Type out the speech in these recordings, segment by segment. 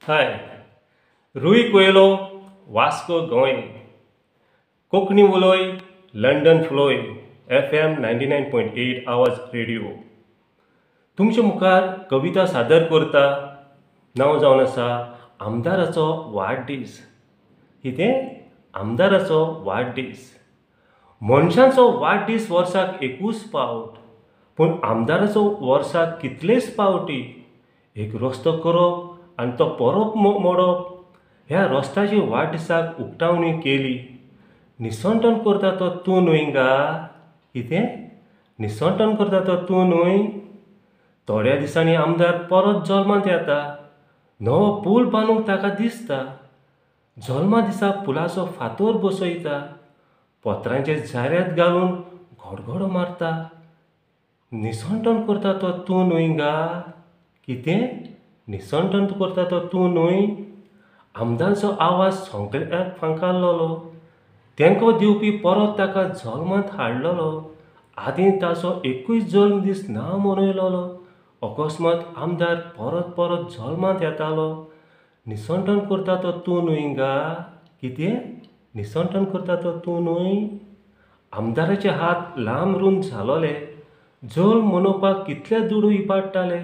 हाय, रुई कोएलो वास्को गोंय कोंकणी उलोय लंडन फुलोय FM 99.8 आवाज रेडिओ तुमच्या मुखार कविता सादर करता। नाव जावन आसा आमदाराचो वाडदीस। कितें आमदाराचो वाडदीस। मनशांचो वाडदीस वर्साक एकूच पावट, पूण आमदाराचो वर्साक कितलेच पावटी। एक रस्तो करप आनी तो परत मोडप, ह्या रस्त्याची वाडदिसाक उक्तावणी केली। निसंटन करता तो तूं न्हय गा। कितें निसंटन करता तो तूं न्हय। थोड्या दिसांनी आमदार परत जल्मांत येता। नवो पूल बांदूंक ताका दिसता। जल्मा दिसा पुलाचो फातर बसयता। पत्रांचे जाऱ्यात घालून घडघडो मारता। निसंटन करता तो तूं न्हय गा। कितें निसंटन करता तो तूं न्हय। आमदाराचो आवाज सगळ्याक फांकारलोलो। तेंको दिवपी परत ताका जल्मांत हाडलोलो। आदीं ताचो एकूय जल्म दीस ना मनयलोलो। अकस्मात आमदार परत जल्मांत येतालो। निसंटन करता तो तूं न्हय गा। कितें निसंटन करता तो तूं न्हय। आमदाराचे हात लांब रुंद जालोले। जल्म मनोवपाक कितले दुडू इबाडटाले।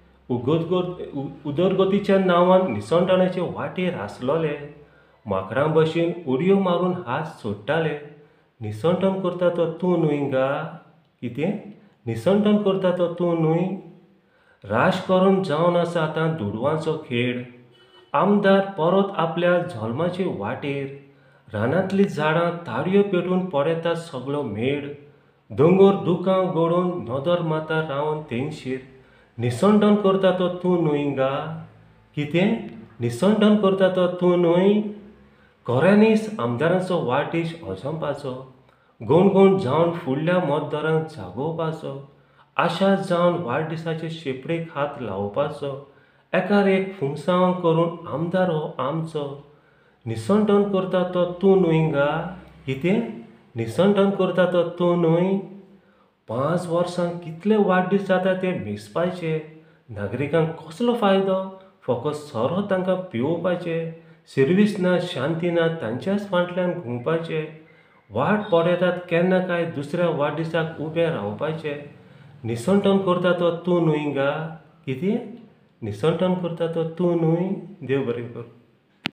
उदरगतीच्या नांवान निसंटनाचे वाटेर आसलोले। माकडां भशेन उडयो मारून हात सोडटाले। निसंटन करता तो तूं न्हय गा। कितें निसंटन करता तो तूं न्हय। राजकारण जावन आसा आतां दुडवांचो खेळ। आमदार परत आपल्या जल्माचे वाटेर। रानांतलीं झाडां ताळयो पेटून पडयतात सगळो मेळ। दोंगर दुकां घडोवन नदर माता रावन तेंगशीर। निसंटन करता तो तूं न्हय गा। कितें निसंटन करता तो तूं न्हय। खऱ्यांनीच आमदाराचो वाडदीस अजंपाचो। गणगण जावन फुडल्या मतदारांक जागोवपाचो। आशा जावन वाडदिसाचे शेपडेक हात लावपाचो। एकार एक फुंगसांव करून आमदार हो आमचो। निसंटन करता तो तूं न्हय गा। कितें निसंटन करता तो तूं न्हय। 5 वर्सांक कितले वाडदीस जाता ते मेजपाचे। नागरिकांक कसलो फायदो। फकत सोरो तांकां पिवोवपाचे। सर्वीस ना, शांती ना, तांच्याच फाटल्यान घुंवपाचे। वाट पडयतात केन्ना काय दुसऱ्या वाडदिसाक उबे रावपाचे। निसंटन करता तो तूं न्हय गा। कितें निसंटन करता तो तूं न्हय। देव बरें करूं।